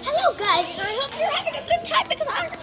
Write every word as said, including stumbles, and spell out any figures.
Hello guys, and I hope you're having a good time because I'm